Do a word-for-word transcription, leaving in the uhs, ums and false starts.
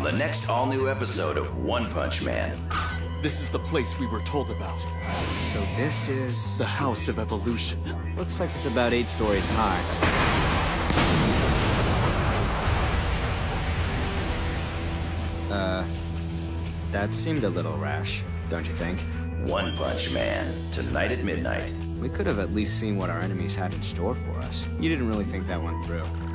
on the next all-new episode of One Punch Man. This is the place we were told about. So this is... The House of Evolution. Looks like it's about eight stories high. Uh... That seemed a little rash, don't you think? One Punch Man, tonight at midnight. We could have at least seen what our enemies had in store for us. You didn't really think that one through.